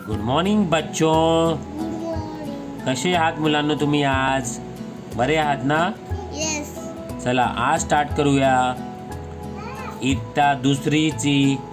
Good morning बच्चों. कसे आहात मुलांनो तुम्ही आज? बरे आहात ना? येस. चला आज स्टार्ट करूया इयत्ता दुसरीची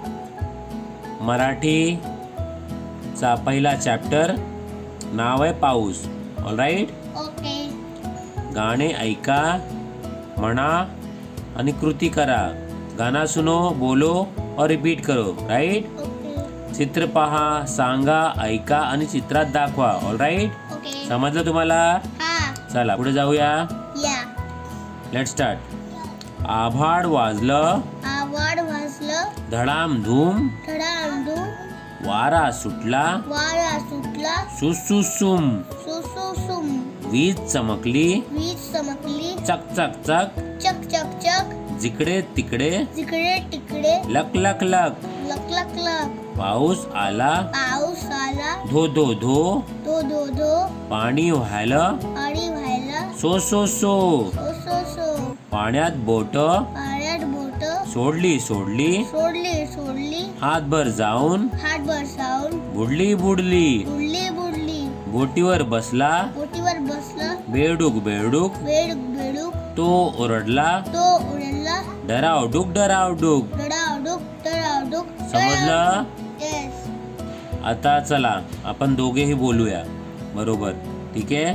मराठीचा पहिला चॅप्टर. नाव आहे पाऊस. ऑलराईट. ओके. गाणे ऐका, म्हणा आणि कृती करा. गाना सुनो, बोलो और रिपीट करो. राईट. ओके. चित्र पहा, सांगा, ऐका आणि चित्रात दाखवा. ऑलराईट. ओके. समजलं तुम्हाला? हा. चला पुढे जाऊया. या. Let start. आभाळ वाजलं, आवड वाजलं, धडामधूम, धडामधूम, वारा सुटला, वारा सुटला, सुसुसुम, सुसुसुम, वीज चमकली, वीज चमकली, चक चक चक, चक चक चक, जिकडे तिकडे, जिकडे तिकडे, लक लक लक, लक लक लक, पाऊस आला, पाऊस आला, धो धो धो, धो धो धो, पाणी व्हायलं, पाणी व्हायला, सो सो सो, सो सो सो, पाण्यात बोट पाण्यात बोट सोडली सोडली, सोडली सोडली, हातभर जाऊन हातभर जाऊन बुडली बुडली, बुडली बुडली, बोटीवर बसला, बोटीवर बसला, बेडूक बेडूक, बेडूक बेडूक, तो ओरडला, तो उडला, डरावडूक डरावडूक. डडावडूक डडावडूक. समजलं? येस. आता चला आपण दोघेही बोलूया बरोबर. ठीक आहे.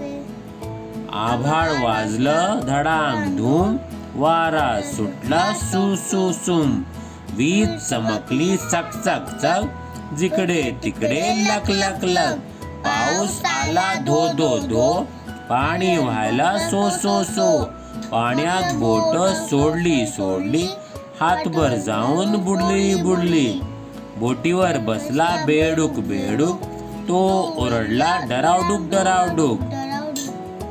आभाळ वाजलं, धडामधूम, वारा सुटला, सुसुसुम, वीज चमकली, चक चक चक, जिकडे तिकडे लक लक लक, पाऊस आला, धो धो धो, पाणी व्हायला, सो सो सो, पाण्यात बोट सोडली सोडली, हातभर जाऊन बुडली बुडली, बोटीवर बसला, बेडूक बेडूक, तो ओरडला, डरावडूक डरावडूक. डडावडूक.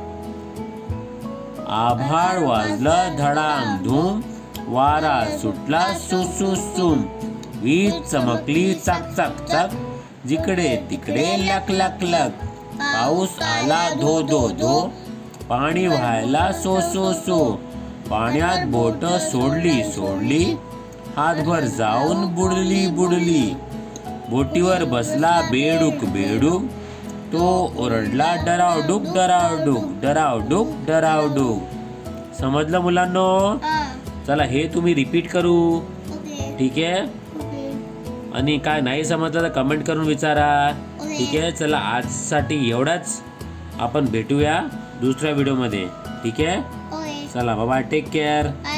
आभाळ वाजलं, धडामधूम, वारा सुटला, सुसुसुम, वीज चमकली, चक चक चक, जिकडे तिकडे लक लक लक, पाऊस आला, धो धो धो, पाणी व्हायला, सो सो सो, पाण्यात बोट सोडली सोडली, हातभर जाऊन बुडली बुडली, बोटीवर बसला, बेडूक बेडूक, तो ओरडला, डरावडूक डरावडूक, डरावडूक डरावडूक. समजलं मुलांनो? हा. चला हे तुम्ही रिपीट करू. ओके. ठीक आहे. ओके. आणि काय नाही समजलं तर कमेंट करून विचारा. ओके. ठीक आहे. चला आजसाठी एवढाच. आपण भेटूया दुसऱ्या व्हिडिओमध्ये. ठीक आहे. ओके. चला बाय, टेक केअर.